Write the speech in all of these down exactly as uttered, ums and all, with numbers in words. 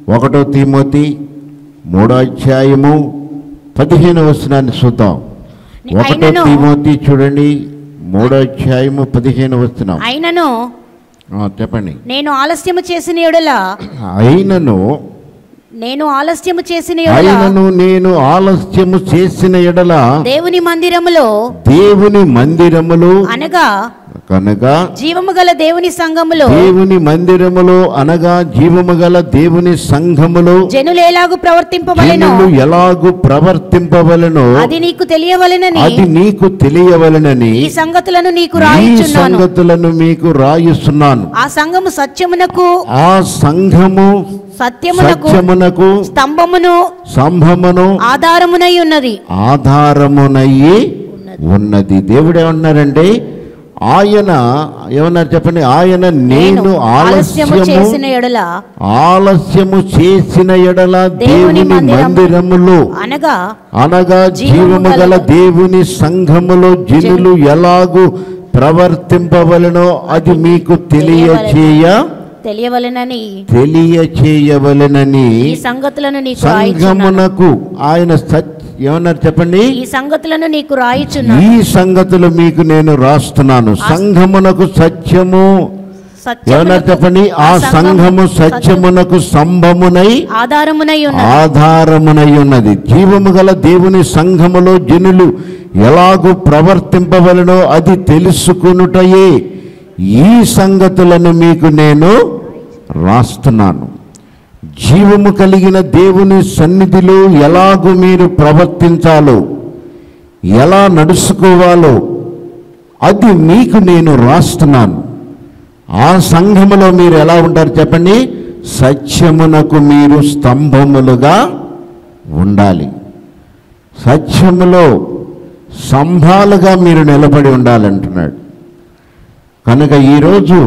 ఒకటో తిమోతి మూడో అధ్యాయము పదిహేను వచనాన్ని చూద్దాం. ఒకటో తిమోతి చూడండి, మూడో అధ్యాయము పదిహేను వచనం. అయినను చెప్పండి. నేను ఆలస్యము చేసిన యెడల అయినను నేను ఆలస్యము చేసిన యెడల అయినను నేను ఆలస్యము చేసిన యెడల దేవుని మందిరములో దేవుని మందిరములో అనగా కనుక జీవము గల దేవుని సంఘములో దేవుని మందిరములో అనగా జీవము గల దేవుని సంఘములో జనులు ఎలాగు ప్రవర్తింపవలెనో జనులు ఎలాగు ప్రవర్తింపవలెనో అది నీకు తెలియవలెనని అది నీకు తెలియవలెనని ఈ సంగతులను నీకు ఈ రాయిచున్నాను. సంగతులను మీకు రాయిస్తున్నాను. ఆ సంఘము సత్యమునకు ఆ సంఘము సత్యమునకు సత్యమునకు స్తంభమును స్తంభమును ఆధారమునై ఉన్నది ఆధారమునయ్యి ఉన్నది. దేవుడు ఏమన్నారంటే, ఆయన ఏమన్నారు చెప్పండి, ఆయన నేను ఆలస్యము చేసిన ఎడల ఆలస్యము చేసిన ఎడల దేవుని మందిరములో అనగా అనగా జీవము గల దేవుని సంఘములో జనులు ఎలాగు ప్రవర్తింపవలెనో అది మీకు తెలియచేయ తెలియవలెనని తెలియచేయవలెనని ఈ సంగతులను నీకు సంఘమునకు ఆయన ఏమన్నారు చెప్పండి, ఈ సంగతులను నీకు రాయిచున్నాను. ఈ సంగతులు మీకు నేను రాస్తున్నాను. సంఘమునకు సత్యము ఏమన్నారు చెప్పండి, ఆ సంఘము సత్యమునకు స్తంభమునై ఆధారమునై ఉన్నది ఆధారమునై ఉన్నది. జీవము గల దేవుని సంఘములో జనులు ఎలాగూ ప్రవర్తింపవలనో అది తెలుసుకొనుటయే ఈ సంగతులను మీకు నేను రాస్తున్నాను. జీవము కలిగిన దేవుని సన్నిధిలో ఎలాగూ మీరు ప్రవర్తించాలో, ఎలా నడుచుకోవాలో అది మీకు నేను రాస్తున్నాను. ఆ సంఘములో మీరు ఎలా ఉంటారు చెప్పండి, సత్యమునకు మీరు స్తంభములుగా ఉండాలి. సత్యములో స్తంభాలుగా మీరు నిలబడి ఉండాలంటున్నాడు. కనుక ఈరోజు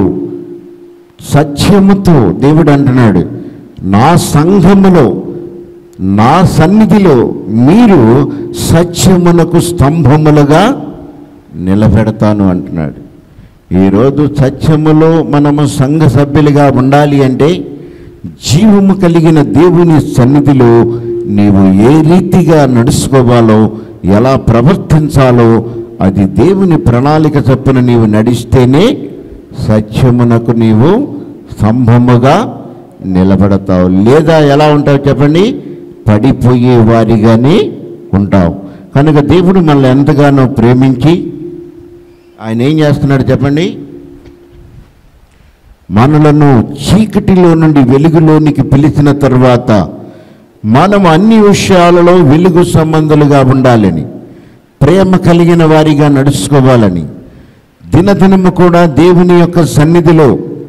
సత్యముతో దేవుడు అంటున్నాడు, నా సంఘములో నా సన్నిధిలో మీరు సత్యమునకు స్తంభములుగా నిలబెడతాను అంటున్నాడు. ఈరోజు సత్యములో మనము సంఘ సభ్యులుగా ఉండాలి అంటే జీవము కలిగిన దేవుని సన్నిధిలో నీవు ఏ రీతిగా నడుచుకోవాలో, ఎలా ప్రవర్తించాలో అది దేవుని ప్రణాళిక చొప్పున నీవు నడిస్తేనే సత్యమునకు నీవు స్తంభముగా నిలబడతావు. లేదా ఎలా ఉంటావు చెప్పండి, పడిపోయే వారిగానే ఉంటావు. కనుక దేవుడు మనల్ని ఎంతగానో ప్రేమించి ఆయన ఏం చేస్తున్నాడు చెప్పండి, మనలను చీకటిలో నుండి వెలుగులోనికి పిలిచిన తర్వాత మనం అన్ని విషయాలలో వెలుగు సంబంధులుగా ఉండాలని, ప్రేమ కలిగిన వారిగా నడుచుకోవాలని, దినదినము కూడా దేవుని యొక్క సన్నిధిలో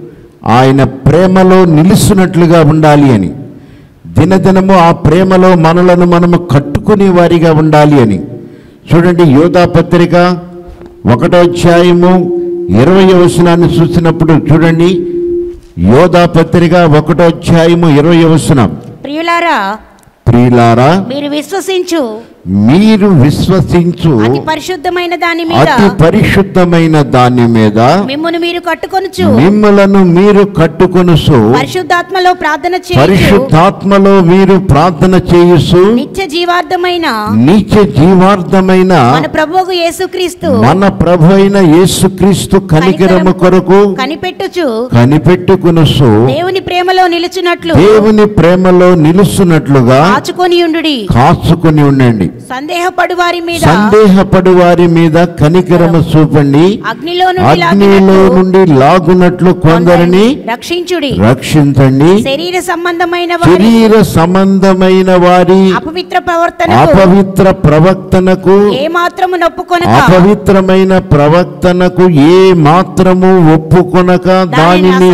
ఆయన ప్రేమలో నిలుస్తున్నట్లుగా ఉండాలి అని, దినదినము ఆ ప్రేమలో మనలను మనము కట్టుకునే వారిగా ఉండాలి అని. చూడండి, యోధా పత్రిక ఒకటో అధ్యాయము ఇరవై వచనాన్ని చూసినప్పుడు చూడండి, యోధా పత్రిక ఒకటో అధ్యాయము ఇరవై వచనం. ప్రియులారా ప్రియులారా మీరు విశ్వసించు మీరు విశ్వసించు అతి పరిశుద్ధమైన దాని మీద అతి పరిశుద్ధమైన దాని మీద మిమ్మును మీరు కట్టుకొనుచు మిమ్మలను మీరు కట్టుకొనుచు పరిశుద్ధాత్మలో ప్రార్థన చేయుచు పరిశుద్ధాత్మలో మీరు ప్రార్థన చేయుచు నిత్య జీవార్థమైన నిత్య జీవార్థమైన మన ప్రభువు యేసుక్రీస్తు మన ప్రభు అయిన యేసుక్రీస్తు కనికరము కొరకు కనిపెట్టుచు కనిపెట్టుకొనుచు దేవుని ప్రేమలో నిలుచున్నట్లు దేవుని ప్రేమలో నిలుచున్నట్లుగా కాచుకొని ఉండుడి కాచుకొని ఉండండి. సందేహపడు వారి మీద సందేహపడు వారి మీద కనికరము చూపండి. అగ్నిలో అగ్నిలో నుండి లాగునట్లు కొందరిని రక్షించుడి రక్షించండి. శరీర సంబంధమైన శరీర సంబంధమైన వారి అపవిత్ర ప్రవర్తన అపవిత్ర ప్రవర్తనకు ఏ మాత్రము నొప్పుకొనక అపవిత్రమైన ప్రవర్తనకు ఏ మాత్రము ఒప్పుకొనక దానిని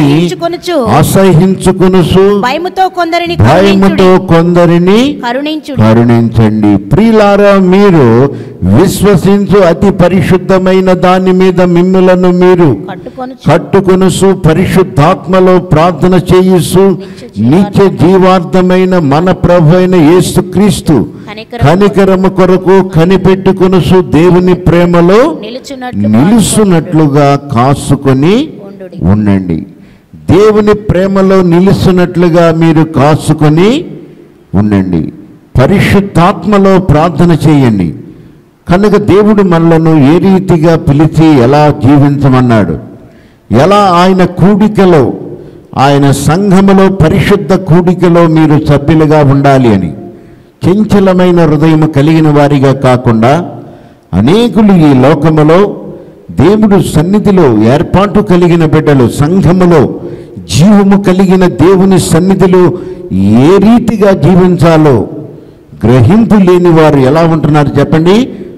అసహించుకొనుచు భయముతో కొందరిని భయముతో కొందరిని కరుణించుడి కరుణించండి. ప్రియులారా మీరు విశ్వసించు అతి పరిశుద్ధమైన దాని మీద మిమ్ములను మీరు కట్టుకొనుచు పరిశుద్ధాత్మలో ప్రార్థన చేయుచు నిత్య జీవార్థమైన మన ప్రభు అయిన యేసుక్రీస్తు కనికరము కొరకు కనిపెట్టుకొనుచు దేవుని ప్రేమలో నిలుచున్నట్లుగా కాసుకొని ఉండండి. దేవుని ప్రేమలో నిలుస్తున్నట్లుగా మీరు కాసుకొని ఉండండి. పరిశుద్ధాత్మలో ప్రార్థన చేయండి. కనుక దేవుడు మనలను ఏ రీతిగా పిలిచి ఎలా జీవించమన్నాడు, ఎలా ఆయన కూడికలో, ఆయన సంఘములో పరిశుద్ధ కూడికలో మీరు సభ్యులుగా ఉండాలి అని, చంచలమైన హృదయం కలిగిన వారిగా కాకుండా అనేకులు ఈ లోకములో దేవుడు సన్నిధిలో ఏర్పాటు కలిగిన బిడ్డలు సంఘములో జీవము కలిగిన దేవుని సన్నిధిలో ఏ రీతిగా జీవించాలో గ్రహింపు లేని వారు ఎలా ఉంటున్నారు చెప్పండి?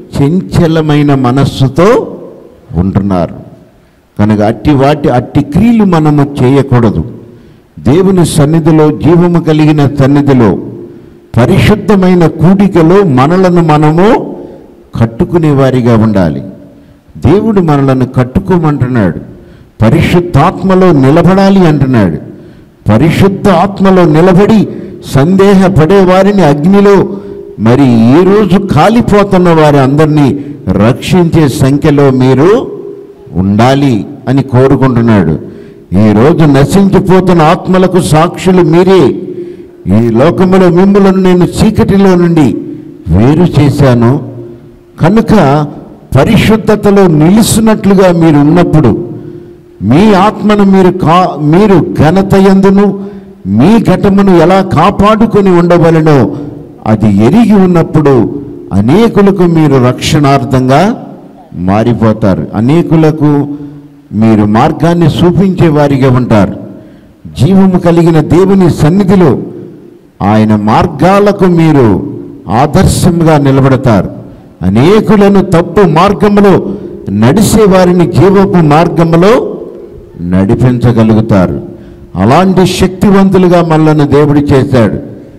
చంచలమైన మనస్సుతో ఉంటున్నారు. కనుక అట్టి వాటి అట్టి క్రియలు మనము చేయకూడదు. దేవుని సన్నిధిలో, జీవము కలిగిన సన్నిధిలో, పరిశుద్ధమైన కూడికలో మనలను మనము కట్టుకునే వారిగా ఉండాలి. దేవుడు మనలను కట్టుకోమంటున్నాడు. పరిశుద్ధాత్మలో నిలబడాలి అంటున్నాడు. పరిశుద్ధ ఆత్మలో నిలబడి సందేహపడే వారిని అగ్నిలో, మరి ఈరోజు కాలిపోతున్న వారి అందరినీ రక్షించే సంఖ్యలో మీరు ఉండాలి అని కోరుకుంటున్నాడు. ఈరోజు నశించిపోతున్న ఆత్మలకు సాక్షులు మీరే. ఈ లోకములో మిమ్ములను నేను చీకటిలో నుండి వేరు చేశాను. కనుక పరిశుద్ధతలో నిలుస్తున్నట్లుగా మీరు ఉన్నప్పుడు మీ ఆత్మను మీరు కా మీరు ఘనత యందును మీ ఘటమును ఎలా కాపాడుకొని ఉండవలెనో అది ఎరిగి ఉన్నప్పుడు అనేకులకు మీరు రక్షణార్థంగా మారిపోతారు. అనేకులకు మీరు మార్గాన్ని చూపించే వారిగా ఉంటారు. జీవము కలిగిన దేవుని సన్నిధిలో ఆయన మార్గాలకు మీరు ఆదర్శంగా నిలబడతారు. అనేకులను తప్పు మార్గములో నడిసే వారిని జీవపు మార్గములో నడిపించగలుగుతారు. అలాంటి శక్తివంతులుగా మనలను దేవుడు చేశాడు.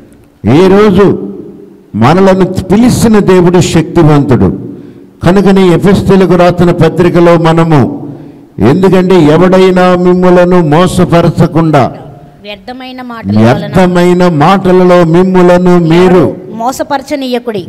ఏ రోజు మనలను పిలిచిన దేవుడు శక్తివంతుడు. కనుకనే ఎఫెసీయులకు రాసిన పత్రికలో మనము, ఎందుకంటే ఎవడైనా మిమ్ములను మోసపరచకుండా వ్యర్థమైన మాటల వ్యర్థమైన మాటలలో మిమ్ములను మీరు మోసపరచనీయకుడి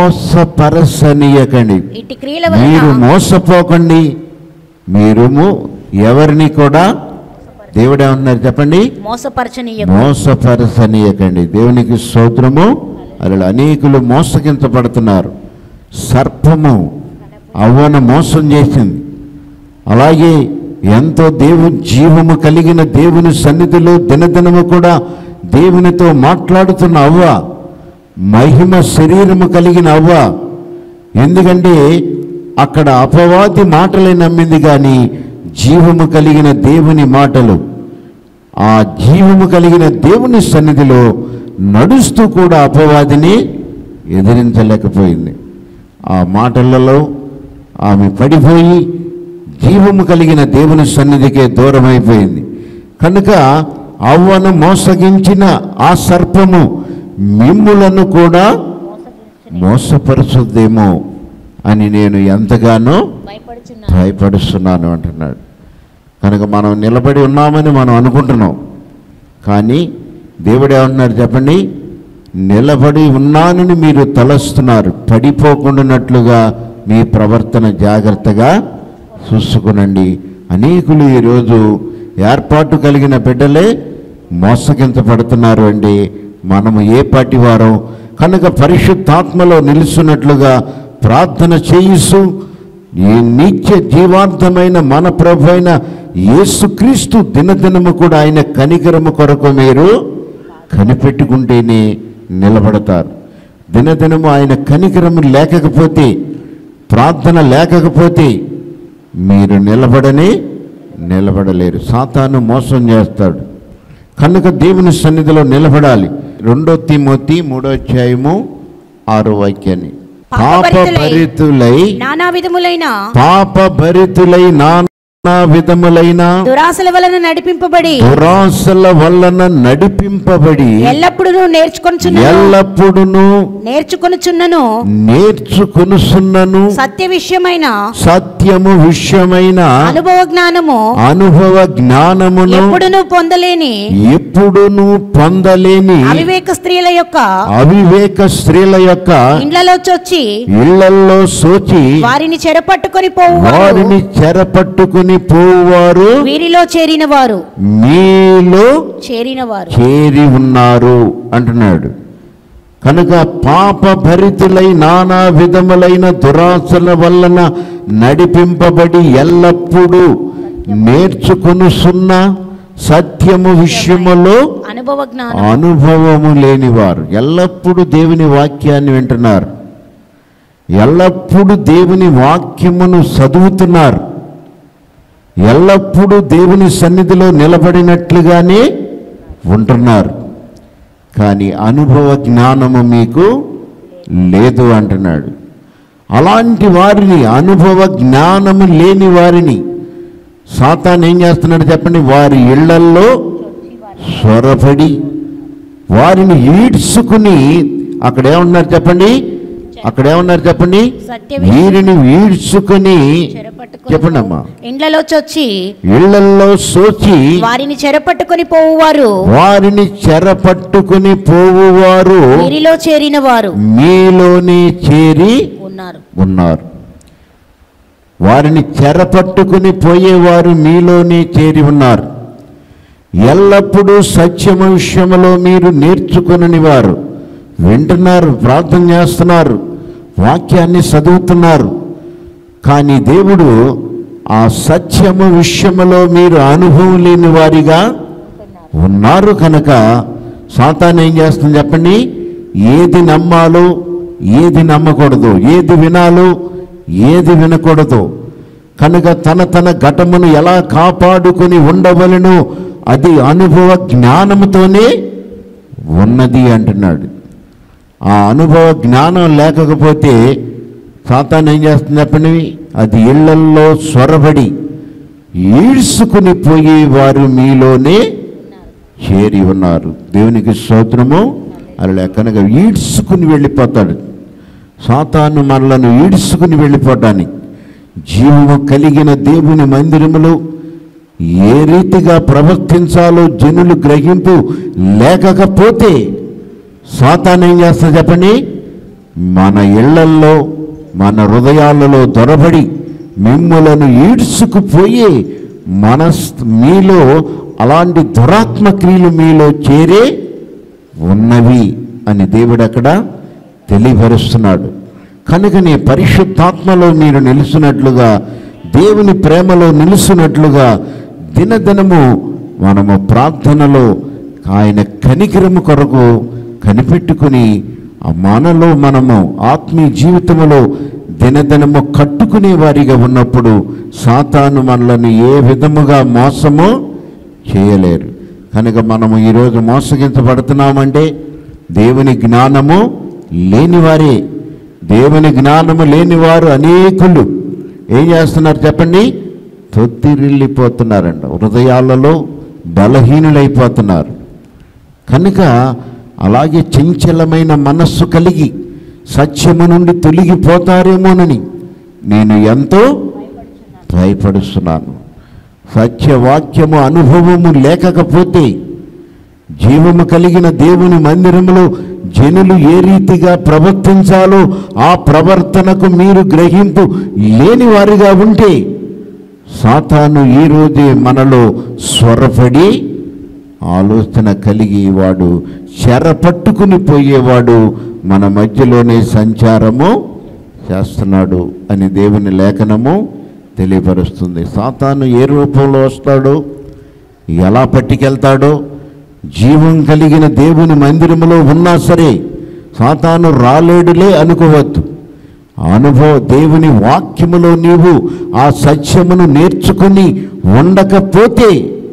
మోసపరచనీయకండి. ఇట్టి క్రియల మీరు మోసపోకండి. మీరు ఎవరిని కూడా దేవుడు ఏమన్నారు చెప్పండి? మోసపరచనీయకుడి మోసపరచనీయకండి. దేవునికి స్తోత్రము. అలా అనేకులు మోసగించబడుతున్నారు. సర్పము అవ్వను మోసం చేసింది. అలాగే ఎంతో దేవు జీవము కలిగిన దేవుని సన్నిధిలో దినదినము కూడా దేవునితో మాట్లాడుతున్న అవ్వ, మహిమ శరీరము కలిగిన అవ్వ, ఎందుకంటే అక్కడ అపవాది మాటలే నమ్మింది కానీ జీవము కలిగిన దేవుని మాటలు, ఆ జీవము కలిగిన దేవుని సన్నిధిలో నడుస్తూ కూడా అపవాదిని ఎదిరించలేకపోయింది. ఆ మాటలలో ఆమె పడిపోయి జీవము కలిగిన దేవుని సన్నిధికే దూరమైపోయింది. కనుక అవ్వను మోసగించిన ఆ సర్పము మిమ్ములను కూడా మోసపరుచుద్దేమో అని నేను ఎంతగానో భయపడుస్తున్నాను అంటున్నాడు. కనుక మనం నిలబడి ఉన్నామని మనం అనుకుంటున్నాం, కానీ దేవుడు ఏమన్నాడు చెప్పండి? నిలబడి ఉన్నానని మీరు తలస్తున్నారు. పడిపోకుండానట్లుగా మీ ప్రవర్తన జాగ్రత్తగా చూసుకునండి. అనేకులు ఈరోజు ఏర్పాటు కలిగిన బిడ్డలే మోసగించబడుతున్నారు అండి. మనము ఏ పాటి వారం? కనుక పరిశుద్ధాత్మలో నిలుస్తున్నట్లుగా ప్రార్థన చేయిస్తూ ఈ నిత్య జీవార్థమైన మన ప్రభు అయిన యేసుక్రీస్తు దినదినము కూడా ఆయన కనికరము కొరకు మీరు కనిపెట్టుకుంటేనే నిలబడతారు. దినదినము ఆయన కనికరము లేకపోతే, ప్రార్థన లేకపోతే మీరు నిలబడనే నిలబడలేరు. సాతాను మోసం చేస్తాడు. కనుక దేవుని సన్నిధిలో నిలబడాలి. రెండో తిమోతి మూడో అధ్యాయము ఆరో వాక్యాన్ని, పాపభరితులై నానా విధములైన పాపభరితులై నానా విధములైన దురాశల వలన నడిపింపబడి దురాశల వలన నడిపింపబడి ఎల్లప్పుడూ నేర్చుకొనుచున్నను ఎల్లప్పుడూ నేర్చుకొనుచున్నను నేర్చుకొనుచున్నను సత్య విషయమైన సత్యము విషయమైన అనుభవ జ్ఞానము అనుభవ జ్ఞానమును ఎప్పుడును పొందలేని ఎప్పుడును పొందలేని అవివేక స్త్రీల యొక్క అవివేక స్త్రీల యొక్క ఇండ్లలో చొచ్చి ఇళ్లలో సోచి వారిని చెరపట్టుకొని పోవు వారిని చెరపట్టుకుని పోవారు వీరిలో చేరిన వారు మీలో చేరిన వారు చేరి ఉన్నారు అంటున్నాడు. కనుక పాప భరితులై నానా విధములైన దురాశల వలన నడిపింపబడి ఎల్లప్పుడూ నేర్చుకొనుసున్న సత్యము విషయములో అనుభవ జ్ఞానం అనుభవము లేనివారు ఎల్లప్పుడూ దేవుని వాక్యాన్ని వింటున్నారు, ఎల్లప్పుడూ దేవుని వాక్యమును చదువుతున్నారు, ఎల్లప్పుడూ దేవుని సన్నిధిలో నిలబడినట్లుగానే ఉంటున్నారు. కానీ అనుభవ జ్ఞానము మీకు లేదు అంటున్నాడు. అలాంటి వారిని, అనుభవ జ్ఞానము లేని వారిని సాతాను ఏం చేస్తున్నాడు చెప్పండి? వారి ఇళ్లల్లో స్వరపడి వారిని ఈడ్చుకుని, అక్కడ ఏమన్నారు చెప్పండి? అక్కడ ఏమన్నారు చెప్పండి? వీరిని ఈడ్చుకుని చెప్పండి అమ్మా. ఇండ్లలో చొచ్చి ఇళ్లల్లో సోచి వారిని చెరపట్టుకుని పోవువారు వారిని చెరపట్టుకుని పోవువారు వీరిలో చేరిన వారు మీలోనే చేరి ఉన్నారు ఉన్నారు వారిని చెరపట్టుకుని పోయేవారు మీలోనే చేరి ఉన్నారు. ఎల్లప్పుడూ సత్యమ విషయములో మీరు నేర్చుకుని వారు వింటున్నారు, ప్రార్థన చేస్తున్నారు, వాక్యాన్ని చదువుతున్నారు. కానీ దేవుడు ఆ సత్యము విషయములో మీరు అనుభవం లేని వారిగా ఉన్నారు. కనుక సాతాను ఏం చేస్తుంది చెప్పండి? ఏది నమ్మాలో ఏది నమ్మకూడదు, ఏది వినాలో ఏది వినకూడదు. కనుక తన తన ఘటమును ఎలా కాపాడుకొని ఉండవలెను అది అనుభవ జ్ఞానముతోనే ఉన్నది అంటున్నాడు. ఆ అనుభవ జ్ఞానం లేకపోతే సాతాను ఏం చేస్తుంది చెప్పండి? అది ఇళ్లల్లో స్వరబడి ఈడ్చుకుని పోయేవారు మీలోనే చేరి ఉన్నారు. దేవునికి స్తోత్రము. అలా కనుక ఈడ్చుకుని వెళ్ళిపోతాడు సాతాను, మనలను ఈడ్చుకుని వెళ్ళిపోవటానికి. జీవము కలిగిన దేవుని మందిరములో ఏ రీతిగా ప్రవర్తించాలో జనులు గ్రహింపు లేకపోతే సాతాను ఏం చేస్తా చెప్పండి? మన ఇళ్లల్లో మన హృదయాలలో దొరబడి మిమ్ములను ఈడ్చుకుపోయి మన మీలో అలాంటి దురాత్మ క్రియలు మీలో చేరే ఉన్నవి అని దేవుడు అక్కడ తెలియపరుస్తున్నాడు. కనుక నీ పరిశుద్ధాత్మలో మీరు నిలుస్తున్నట్లుగా, దేవుని ప్రేమలో నిలుస్తున్నట్లుగా దినదినము మనము ప్రార్థనలో ఆయన కనికరము కొరకు కనిపెట్టుకుని మనలో మనము ఆత్మీయ జీవితంలో దినదినము కట్టుకునే వారిగా ఉన్నప్పుడు సాతాను మనలను ఏ విధముగా మోసము చేయలేరు. కనుక మనము ఈరోజు మోసగించబడుతున్నామంటే దేవుని జ్ఞానము లేనివారే. దేవుని జ్ఞానము లేనివారు అనేకులు ఏం చేస్తున్నారు చెప్పండి? తొత్తిరిల్లిపోతున్నారంట, హృదయాలలో బలహీనులైపోతున్నారు. కనుక అలాగే చంచలమైన మనస్సు కలిగి సత్యము నుండి తొలగిపోతారేమోనని నేను ఎంతో భయపడుస్తున్నాను. సత్యవాక్యము అనుభవము లేకపోతే జీవము కలిగిన దేవుని మందిరములో జనులు ఏ రీతిగా ప్రవర్తించాలో ఆ ప్రవర్తనకు మీరు గ్రహింపు లేని వారిగా ఉంటే సాతాను ఈరోజే మనలో స్వరపడి ఆలోచన కలిగి వాడు చెరపట్టుకుని పోయేవాడు మన మధ్యలోనే సంచారము చేస్తున్నాడు అని దేవుని లేఖనము తెలియపరుస్తుంది. సాతాను ఏ రూపంలో వస్తాడో, ఎలా పట్టుకెళ్తాడో, జీవం కలిగిన దేవుని మందిరములో ఉన్నా సరే సాతాను రాలేడులే అనుకోవద్దు. అనుభవ దేవుని వాక్యములో నీవు ఆ సత్యమును నేర్చుకుని ఉండకపోతే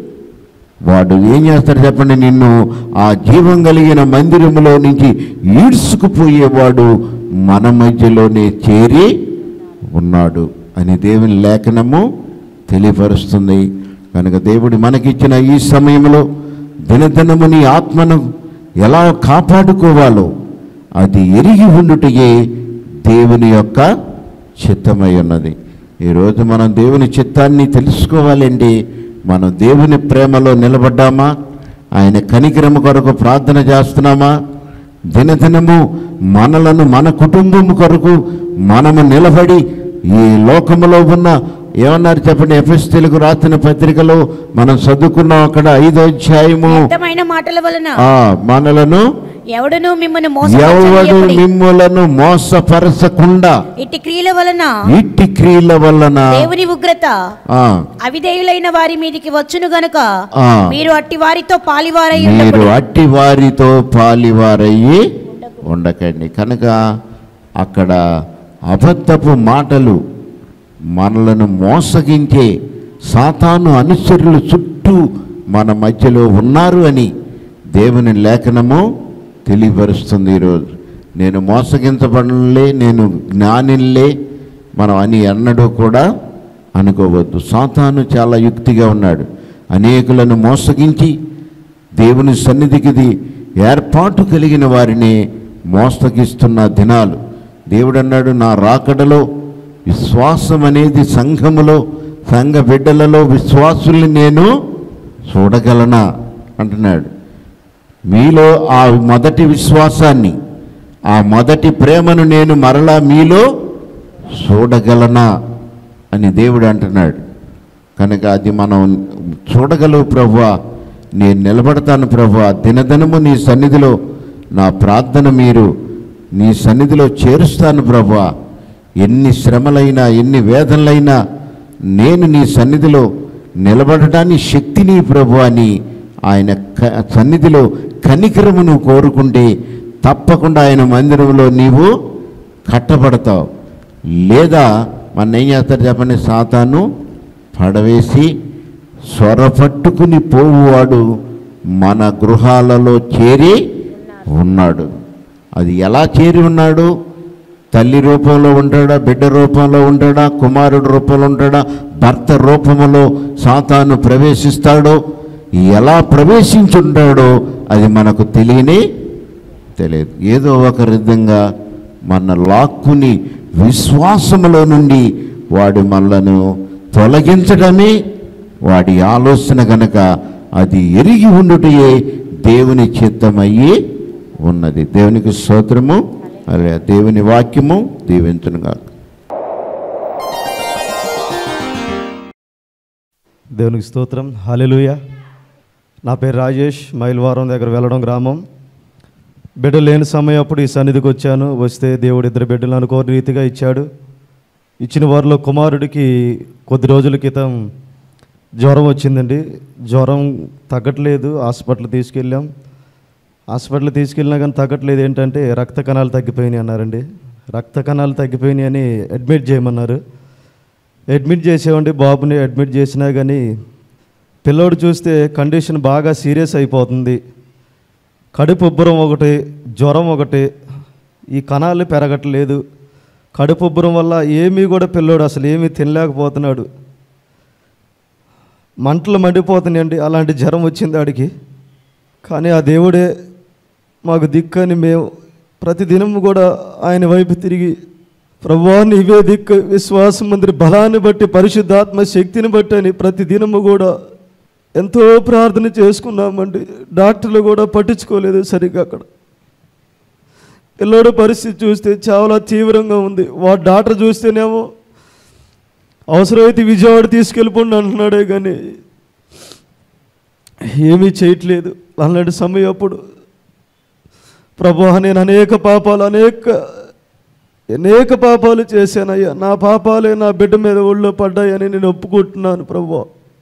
వాడు ఏం చేస్తాడు చెప్పండి? నిన్ను ఆ జీవం కలిగిన మందిరములో నుంచి ఈడ్చుకుపోయేవాడు మన మధ్యలోనే చేరి ఉన్నాడు అని దేవుని లేఖనము తెలియపరుస్తుంది. కనుక దేవుడు మనకిచ్చిన ఈ సమయంలో దినదినము నీ ఆత్మను ఎలా కాపాడుకోవాలో అది ఎరిగి ఉండుటయే దేవుని యొక్క చిత్తమై ఉన్నది. ఈరోజు మనం దేవుని చిత్తాన్ని తెలుసుకోవాలండి. మనం దేవుని ప్రేమలో నిలబడ్డామా? ఆయన కనికరము కొరకు ప్రార్థన చేస్తున్నామా? దినదినము మనలను, మన కుటుంబం కొరకు మనము నిలబడి ఈ లోకములో ఉన్న ఏమన్నారు చెప్పండి? ఎఫెసీయులకు రాసిన పత్రికలో మనం చదువుకున్నాం, అక్కడ ఐదో అధ్యాయము, వ్యర్థమైన మాటల వలన ఆ మనలను ఎవడును మిమ్మల్ని ఎవడు మోసపరచనీయకుడి. మిమ్ములను మోసపరచకుండా ఇట్టి క్రియల వలన ఇట్టి క్రియల వలన దేవుని ఉగ్రత ఆ అవిధేయులైన వారి మీదికి వచ్చును గనుక ఆ. మీరు అట్టి వారితో పాలివారై మీరు ఉండకుడి. అట్టి వారితో పాలివారయ్యి ఉండకండి. కనుక అక్కడ అబద్ధపు మాటలు మనలను మోసగించే సాతాను అనుచరులు చుట్టూ మన మధ్యలో ఉన్నారు అని దేవుని లేఖనము తెలియపరుస్తుంది. ఈరోజు నేను మోసగించబడలే, నేను జ్ఞానిలే మనం అని ఎన్నడూ కూడా అనుకోవద్దు. సాతాను చాలా యుక్తిగా ఉన్నాడు. అనేకులను మోసగించి దేవుని సన్నిధికి ఏర్పాటు కలిగిన వారిని మోసగిస్తున్న దినాలు. దేవుడు అన్నాడు, నా రాకడలో విశ్వాసం అనేది సంఘములో, సంఘ బిడ్డలలో విశ్వాసుల్ని నేను చూడగలనా అంటున్నాడు. మీలో ఆ మొదటి విశ్వాసాన్ని, ఆ మొదటి ప్రేమను నేను మరలా మీలో చూడగలనా అని దేవుడు అంటున్నాడు. కనుక అది మనం చూడగలవు ప్రభువా, నేను నిలబడతాను ప్రభువా, దినదినము నీ సన్నిధిలో నా ప్రార్థన మీరు నీ సన్నిధిలో చేరుస్తాను ప్రభువా, ఎన్ని శ్రమలైనా ఎన్ని వేదనలైనా నేను నీ సన్నిధిలో నిలబడటానికి శక్తిని ప్రభువా అని ఆయన సన్నిధిలో కనికరమును కోరుకుంటే తప్పకుండా ఆయన మందిరంలో నీవు కట్టబడతావు. లేదా మన ఏం చేస్తారు చెప్పండి? సాతాను పడవేసి స్వరపట్టుకుని పోవువాడు మన గృహాలలో చేరి ఉన్నాడు. అది ఎలా చేరి ఉన్నాడు? తల్లి రూపంలో ఉంటాడా, బిడ్డ రూపంలో ఉంటాడా, కుమారుడు రూపంలో ఉంటాడా, భర్త రూపంలో సాతాను ప్రవేశిస్తాడో, ఎలా ప్రవేశించుంటాడో అది మనకు తెలియనే తెలియదు. ఏదో ఒక విధంగా మన లాక్కుని విశ్వాసములో నుండి వాడు మనలను తొలగించడమే వాడి ఆలోచన. కనుక అది ఎరిగి ఉండుటయే దేవుని చిత్తమయ్యి ఉన్నది. దేవునికి స్తోత్రము. అలా దేవుని వాక్యము దీవించునుగాక. దేవునికి స్తోత్రం. హల్లెలూయా. నా పేరు రాజేష్, మైల్వారం దగ్గర వెళ్ళడం గ్రామం. బిడ్డలు లేని సమయం అప్పుడు ఈ సన్నిధికి వచ్చాను. వస్తే దేవుడు ఇద్దరు బిడ్డలు అనుకోని రీతిగా ఇచ్చాడు. ఇచ్చిన వారిలో కుమారుడికి కొద్ది రోజుల క్రితం జ్వరం వచ్చిందండి. జ్వరం తగ్గట్లేదు, హాస్పిటల్ తీసుకెళ్ళాం. హాస్పిటల్ తీసుకెళ్ళినా కానీ తగ్గట్లేదు. ఏంటంటే రక్త కణాలు తగ్గిపోయినాయి అన్నారండి. రక్త కణాలు తగ్గిపోయినాయి అని అడ్మిట్ చేయమన్నారు. అడ్మిట్ చేసేవండి. బాబుని అడ్మిట్ చేసినా కానీ పిల్లోడు చూస్తే కండిషన్ బాగా సీరియస్ అయిపోతుంది. కడుపు ఉబ్బరం ఒకటి, జ్వరం ఒకటి, ఈ కణాలు పెరగట్లేదు. కడుపు ఉబ్బరం వల్ల ఏమీ కూడా పిల్లోడు అసలు ఏమీ తినలేకపోతున్నాడు. మంటలు మండిపోతున్నాయండి. అలాంటి జ్వరం వచ్చింది ఆడికి. కానీ ఆ దేవుడే మాకు దిక్కని మేము ప్రతిదినం కూడా ఆయన వైపు తిరిగి, ప్రభువా నీవే దిక్కు, విశ్వాసం మందిరి బలాన్ని బట్టి, పరిశుద్ధాత్మ శక్తిని బట్టి అని ప్రతిదినము కూడా ఎంతో ప్రార్థన చేసుకున్నామండి. డాక్టర్లు కూడా పట్టించుకోలేదు సరిగ్గా. అక్కడ పిల్లోడు పరిస్థితి చూస్తే చాలా తీవ్రంగా ఉంది. వాడు డాక్టర్ చూస్తేనేమో అవసరమైతే విజయవాడ తీసుకెళ్ళిపోండి అంటున్నాడే కానీ ఏమీ చేయట్లేదు. అలాంటి సమయం అప్పుడు ప్రభువా నేను అనేక పాపాలు అనేక అనేక పాపాలు చేశానయ్యా, నా పాపాలే నా బిడ్డ మీద ఒళ్ళో పడ్డాయని నేను ఒప్పుకుంటున్నాను ప్రభువా.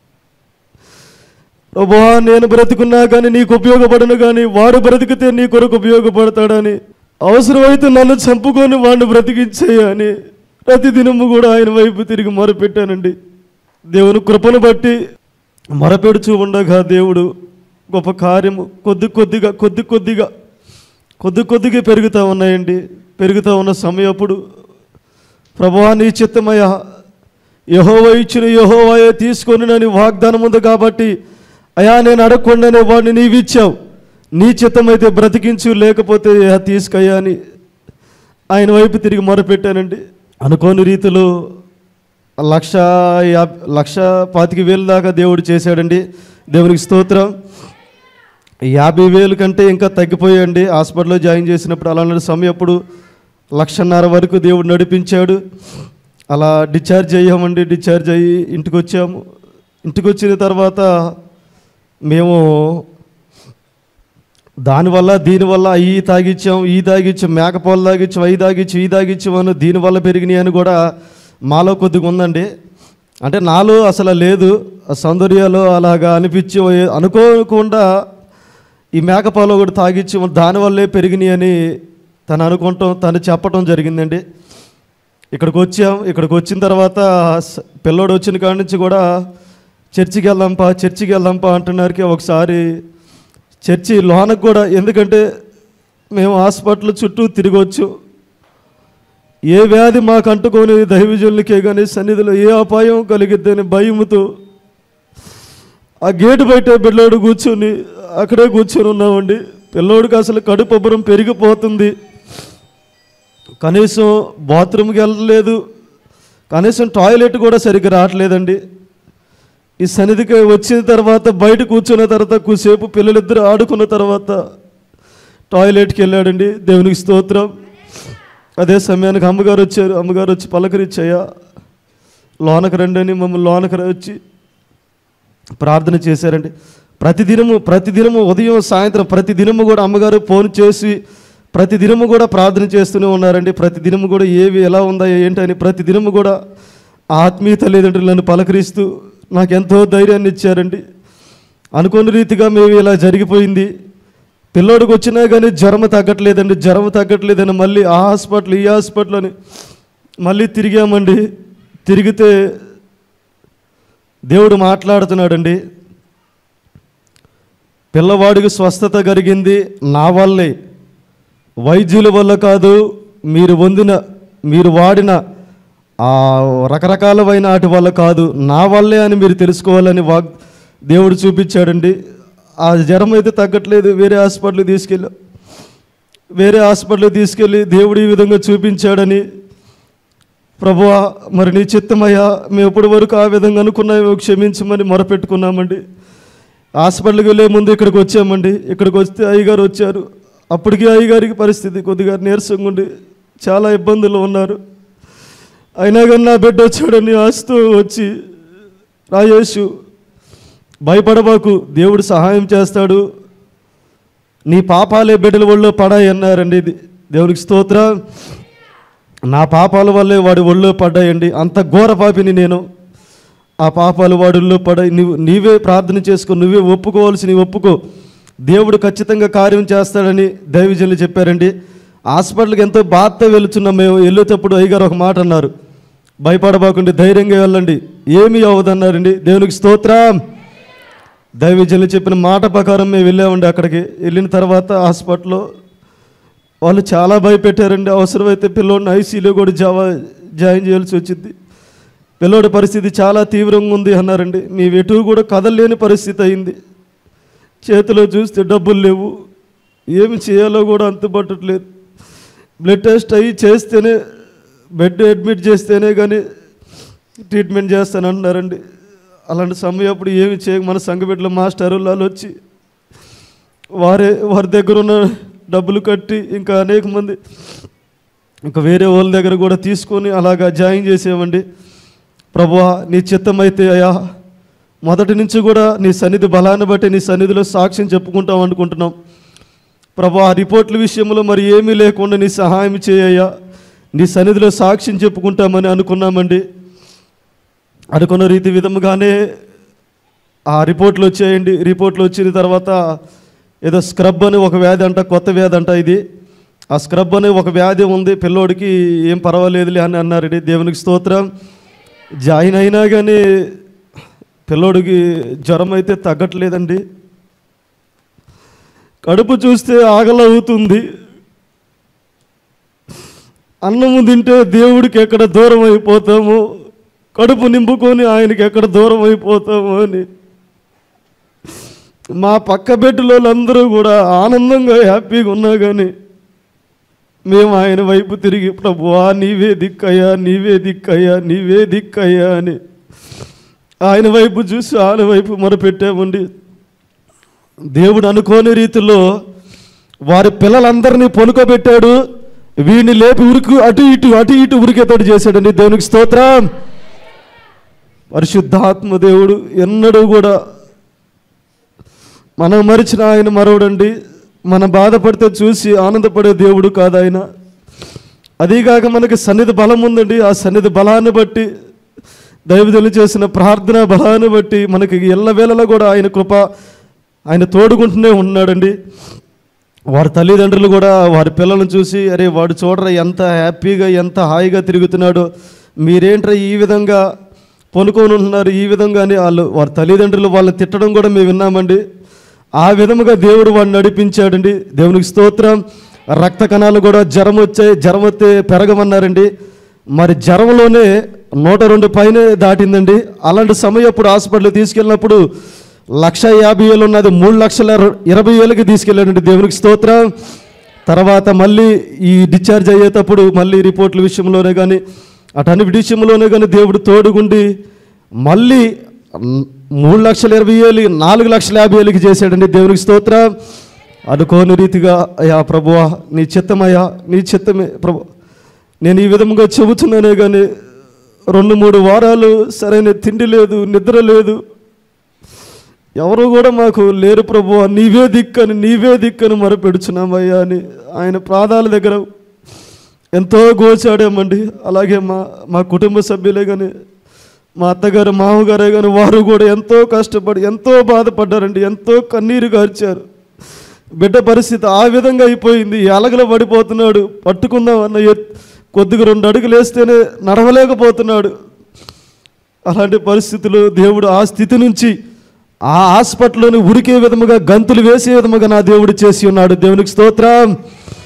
ప్రభువా నేను బ్రతుకున్నా కానీ నీకు ఉపయోగపడను, కానీ వాడు బ్రతికితే నీ కొరకు ఉపయోగపడతాడని, అవసరమైతే నన్ను చంపుకొని వాడిని బ్రతికించేయని ప్రతిదినము కూడా ఆయన వైపు తిరిగి మొరపెట్టానండి. దేవుని కృపను బట్టి మొరపెడుచూ ఉండగా దేవుడు గొప్ప కార్యము కొద్ది కొద్దిగా కొద్ది కొద్దిగా కొద్ది కొద్దిగా పెరుగుతూ ఉన్నాయండి. పెరుగుతూ ఉన్న సమయప్పుడు ప్రభువా నీ చిత్తమయ్యా, యెహోవా ఇచ్చిన యెహోవాయే తీసుకొని నన్ను వాగ్దానం ఉంది కాబట్టి అయా నేను అడగకుండానే వాడిని నీవు ఇచ్చావు, నీ చిత్తమైతే బ్రతికించు, లేకపోతే తీసుకయ్యా అని ఆయన వైపు తిరిగి మొరపెట్టానండి. అనుకోని రీతిలో లక్ష యాభై లక్ష పాతిక వేలు దాకా దేవుడు చేశాడండి. దేవునికి స్తోత్రం. యాభై వేలు కంటే ఇంకా తగ్గిపోయాయండి హాస్పిటల్లో జాయిన్ చేసినప్పుడు. అలాంటి సమయం అప్పుడు లక్షన్నర వరకు దేవుడు నడిపించాడు. అలా డిశ్చార్జ్ అయ్యామండి. డిశ్చార్జ్ అయ్యి ఇంటికి వచ్చాము. ఇంటికి వచ్చిన తర్వాత మేము దానివల్ల దీనివల్ల అవి తాగిచ్చాం, ఈ తాగిచ్చాం, మేకపోలు తాగిచ్చాం, అవి తాగిచ్చాం, ఈ తాగిచ్చాం అని దీనివల్ల పెరిగినాయి అని కూడా మాలో కొద్దిగా ఉందండి. అంటే నాలో అసలు లేదు, సౌందర్యాలు అలాగా అనిపించి అనుకోకుండా ఈ మేకపాలు కూడా తాగిచ్చి దానివల్లే పెరిగినాయి అని తను అనుకుంటాం, తను చెప్పటం జరిగిందండి. ఇక్కడికి వచ్చాం. ఇక్కడికి వచ్చిన తర్వాత పిల్లోడు వచ్చిన కాడి నుంచి కూడా చర్చికి వెళ్దాంపా చర్చికి వెళ్దాంపా అంటున్నారికి ఒకసారి చర్చి లోనకు కూడా, ఎందుకంటే మేము హాస్పిటల్ చుట్టూ తిరగవచ్చు, ఏ వ్యాధి మాకు అంటుకొని దైవజనులకే కానీ సన్నిధిలో ఏ అపాయం కలిగిద్దని భయముతో ఆ గేటు బయట పిల్లోడు కూర్చొని అక్కడే కూర్చొని ఉన్నామండి. పిల్లోడికి అసలు కడుపొబ్బరం పెరిగిపోతుంది. కనీసం బాత్రూమ్కి వెళ్ళలేదు, కనీసం టాయిలెట్ కూడా సరిగ్గా రావట్లేదండి. ఈ సన్నిధికి వచ్చిన తర్వాత బయట కూర్చున్న తర్వాత కూసేపు పిల్లలిద్దరూ ఆడుకున్న తర్వాత టాయిలెట్కి వెళ్ళాడండి. దేవునికి స్తోత్రం. అదే సమయానికి అమ్మగారు వచ్చారు. అమ్మగారు వచ్చి పలకరించాయా లోనకు రండి అని మమ్మల్ని లోనకు వచ్చి ప్రార్థన చేశారండి. ప్రతిదినము ప్రతిదినము ఉదయం సాయంత్రం ప్రతిదినము కూడా అమ్మగారు ఫోన్ చేసి ప్రతిదినము కూడా ప్రార్థన చేస్తూనే ఉన్నారండి. ప్రతిదినము కూడా ఏవి ఎలా ఉందా ఏంటని ప్రతిదినము కూడా ఆత్మీయ తల్లిదండ్రులను పలకరిస్తూ నాకు ఎంతో ధైర్యాన్ని ఇచ్చారండి. అనుకోని రీతిగా మేము ఇలా జరిగిపోయింది. పిల్లోడికి వచ్చినా కానీ జ్వరం తగ్గట్లేదండి, జ్వరం తగ్గట్లేదని మళ్ళీ ఆ హాస్పిటల్ ఈ హాస్పిటల్ అని మళ్ళీ తిరిగామండి. తిరిగితే దేవుడు మాట్లాడుతున్నాడండి. పిల్లవాడికి స్వస్థత కలిగింది నా వల్లే, వైద్యుల వల్ల కాదు, మీరు పొందిన మీరు వాడిన ఆ రకరకాలమైన వాటి వల్ల కాదు, నా వల్లే అని మీరు తెలుసుకోవాలని వాగ్ దేవుడు చూపించాడండి. ఆ జ్వరం అయితే తగ్గట్లేదు. వేరే హాస్పిటల్కి తీసుకెళ్ళా వేరే హాస్పిటల్కి తీసుకెళ్ళి దేవుడు ఈ విధంగా చూపించాడని, ప్రభువా మరి నీ చిత్తమయ్యా, మేము ఇప్పటి వరకు ఆ విధంగా అనుకున్నామో క్షమించమని మొరపెట్టుకున్నామండి. హాస్పిటల్కి వెళ్ళే ముందు ఇక్కడికి వచ్చామండి. ఇక్కడికి వస్తే అయ్యగారు వచ్చారు. అప్పటికి అయ్యగారికి పరిస్థితి కొద్దిగా నీరసంగా ఉండి చాలా ఇబ్బందులు ఉన్నారు. అయినా కానీ నా బిడ్డ వచ్చాడని ఆశతో వచ్చి, రాయేషు భయపడబాకు, దేవుడు సహాయం చేస్తాడు, నీ పాపాలే బిడ్డల ఒళ్ళో పడాయి అన్నారండి. ఇది దేవునికి స్తోత్రం. నా పాపాల వల్లే వాడి ఒళ్ళో పడ్డాయండి. అంత ఘోర పాపిని నేను. ఆ పాపాలు వాడిల్లో పడాయి. నువ్వు నీవే ప్రార్థన చేసుకో, నువ్వే ఒప్పుకోవాల్సి నీ ఒప్పుకో, దేవుడు ఖచ్చితంగా కార్యం చేస్తాడని దైవజనులు చెప్పారండి. హాస్పిటల్కి ఎంతో బాధతో వెళుతున్నాం. మేము వెళ్ళేటప్పుడు అయ్యగారు ఒక మాట అన్నారు, భయపడబాకండి, ధైర్యంగా వెళ్ళండి, ఏమీ అవ్వదన్నారండి. దేవునికి స్తోత్రం. దైవజనులు చెప్పిన మాట ప్రకారం మేము వెళ్ళామండి. అక్కడికి వెళ్ళిన తర్వాత హాస్పిటల్లో వాళ్ళు చాలా భయపెట్టారండి. అవసరమైతే పిల్లోడిని ఐసీలో కూడా జావా జాయిన్ చేయాల్సి వచ్చింది. పిల్లోడి పరిస్థితి చాలా తీవ్రంగా ఉంది అన్నారండి. మేము ఎటు కూడా కదలలేని పరిస్థితి అయింది. చేతిలో చూస్తే డబ్బులు లేవు, ఏమి చేయాలో కూడా అంతుపట్టట్లేదు. బ్లడ్ టెస్ట్ అయ్యి చేస్తేనే, బెడ్ అడ్మిట్ చేస్తేనే కానీ ట్రీట్మెంట్ చేస్తానంటున్నారండి. అలాంటి సమయం అప్పుడు ఏమి చేయ మన సంఘబిడ్డల మాస్టర్ వాళ్ళు వచ్చి వారే వారి దగ్గర ఉన్న డబ్బులు కట్టి ఇంకా అనేక మంది ఇంకా వేరే వాళ్ళ దగ్గర కూడా తీసుకొని అలాగా జాయిన్ చేసామండి. ప్రభువా నీ చిత్తమైతే అయ్యా, మొదటి నుంచి కూడా నీ సన్నిధి బలాన్ని బట్టి నీ సన్నిధిలో సాక్ష్యం చెప్పుకుంటాం అనుకుంటున్నాం. ప్రభువా రిపోర్ట్ల విషయంలో మరి ఏమీ లేకుండా నీ సహాయం చేయయ్యా, నీ సన్నిధిలో సాక్ష్యం చెప్పుకుంటామని అనుకున్నామండి. అనుకున్న రీతి విధముగానే ఆ రిపోర్ట్లు వచ్చాయండి. రిపోర్ట్లు వచ్చిన తర్వాత ఏదో స్క్రబ్ అని ఒక వ్యాధి అంట, కొత్త వ్యాధి అంట ఇది. ఆ స్క్రబ్ అనే ఒక వ్యాధి ఉంది, పిల్లోడికి ఏం పర్వాలేదులే అని అన్నారండి. దేవునికి స్తోత్రం. జాయిన్ అయినా కానీ పిల్లోడికి జ్వరం అయితే తగ్గట్లేదండి. కడుపు చూస్తే ఆకలవుతుంది. అన్నము తింటే దేవుడికి ఎక్కడ దూరం అయిపోతాము, కడుపు నింపుకొని ఆయనకి ఎక్కడ దూరం అయిపోతాము అని మా పక్క బెడ్లో అందరూ కూడా ఆనందంగా హ్యాపీగా ఉన్నా కానీ మేము ఆయన వైపు తిరిగి ప్రభువా నీవే దిక్కయ్యా, నీవే దిక్కయ్యా, నీవే దిక్కయ్యా అని ఆయన వైపు చూసి ఆయన వైపు మొరపెట్టామండి. దేవుడు అనుకోని రీతిలో వారి పిల్లలందరినీ పొనుకోబెట్టాడు. వీడిని లేపి ఉరికి అటు ఇటు అటు ఇటు ఉరికేతోటి చేశాడండి. దేవునికి స్తోత్రం. పరిశుద్ధాత్మ దేవుడు ఎన్నడూ కూడా మనం మరిచిన ఆయన మరవడండి. మనం బాధపడితే చూసి ఆనందపడే దేవుడు కాదు ఆయన. అదీగాక మనకి సన్నిధి బలం ఉందండి. ఆ సన్నిధి బలాన్ని బట్టి దైవజనులు చేసిన ప్రార్థన బలాన్ని బట్టి మనకి ఎల్లవేళలా కూడా ఆయన కృప ఆయన తోడుకుంటూనే ఉన్నాడండి. వారి తల్లిదండ్రులు కూడా వారి పిల్లలను చూసి, అరే వాడు చూడరా ఎంత హ్యాపీగా ఎంత హాయిగా తిరుగుతున్నాడో, మీరేంట్రా ఈ విధంగా పొనుకొని ఉంటున్నారు ఈ విధంగానే వాళ్ళు వారి తల్లిదండ్రులు వాళ్ళని తిట్టడం కూడా మేము విన్నామండి. ఆ విధముగా దేవుడు వాడిని నడిపించాడండి. దేవునికి స్తోత్రం. రక్త కణాలు కూడా జ్వరం వచ్చాయి, జ్వరం వస్తే పెరగమన్నారండి. మరి జ్వరంలోనే నూట రెండు పైనే దాటిందండి. అలాంటి సమయం అప్పుడు హాస్పిటల్కి తీసుకెళ్ళినప్పుడు లక్ష యాభై వేలు ఉన్నది మూడు లక్షల ఇరవై వేలకి తీసుకెళ్ళాడండి. దేవునికి స్తోత్రం. తర్వాత మళ్ళీ ఈ డిశ్చార్జ్ అయ్యేటప్పుడు మళ్ళీ రిపోర్ట్ల విషయంలోనే కానీ అటన్ని విషయంలోనే కానీ దేవుడు తోడుగుండి మళ్ళీ మూడు లక్షల ఇరవై వేలు నాలుగు లక్షల యాభై వేలకి చేశాడండి. దేవునికి స్తోత్రం. అనుకోని రీతిగా అయ్యా ప్రభువా నీ చిత్తమయ్యా నీ చిత్తమే ప్రభు, నేను ఈ విధంగా చెబుతున్నానే కానీ రెండు మూడు వారాలు సరైన తిండి లేదు, నిద్ర లేదు, ఎవరు కూడా మాకు లేరు ప్రభువా, నీవే దిక్కని నీవే దిక్కని మొరపెడుచున్నామయ్యా అని ఆయన పాదాల దగ్గర ఎంతో గోచాడామండి. అలాగే మా మా కుటుంబ సభ్యులే కానీ మా అత్తగారు మామగారే కానీ వారు కూడా ఎంతో కష్టపడి ఎంతో బాధపడ్డారండి, ఎంతో కన్నీరు గార్చారు. బిడ్డ పరిస్థితి ఆ విధంగా అయిపోయింది. అలగల పడిపోతున్నాడు. పట్టుకుందాం అన్న కొద్దిగా రెండు అడుగులు వేస్తేనే నడవలేకపోతున్నాడు. అలాంటి పరిస్థితులు దేవుడు ఆ స్థితి నుంచి ఆ హాస్పిటల్లోని ఉరికే విధముగా గంతులు వేసే విధముగా నా దేవుడు చేసి ఉన్నాడు. దేవునికి స్తోత్రం.